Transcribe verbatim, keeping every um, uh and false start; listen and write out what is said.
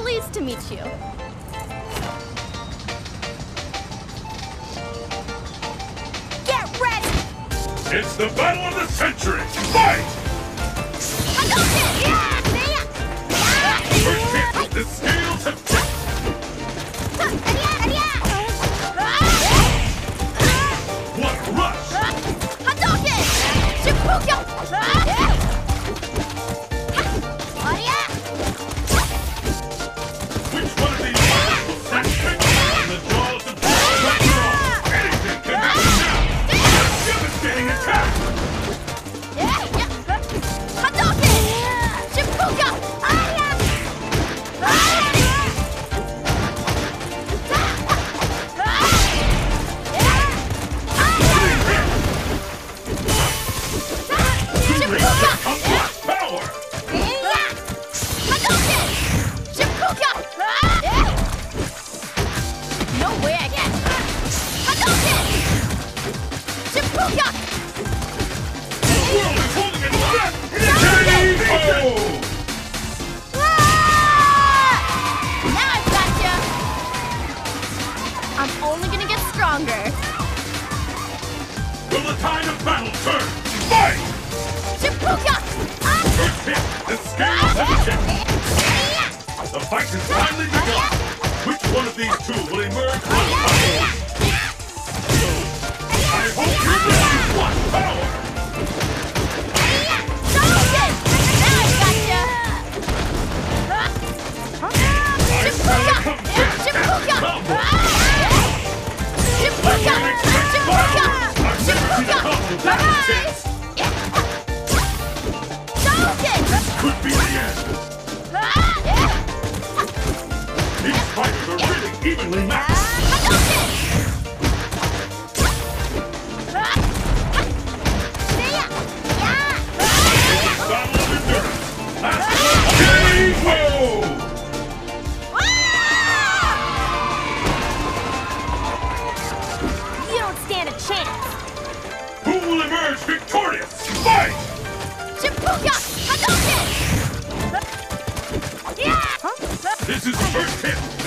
pleased to meet you. Get ready! It's the battle of the century! Fight! Hadouken! Yeah! First hit, the scales have tipped! What a rush! Hadouken! Shippuden! Which one of these fighters will snatch victory in the jaws of death? After all, anything can happen now! A devastating attack! Hadouken! Shippuden! No way I can! Hadouken! Shippuden! The world is holding its breath! K O! Now I've got you! I'm only gonna get stronger. Will the tide of battle turn? Fight! Shippuden! First hit, the scales have tipped! The fight has finally begun! Which one of these two will emerge unstoppable? I hope you're ready to watch power! Hadouken! Now I've got you! I smell a complete Shippuden! combo! Shippuden! I've never seen a combo that intense! Hadouken! This could be the end! These fighters are really evenly matched! Hadouken! Battle of endurance! K O! You don't stand a chance! Who will emerge victorious? Fight! Shippuden! Hadouken! This is the first hit!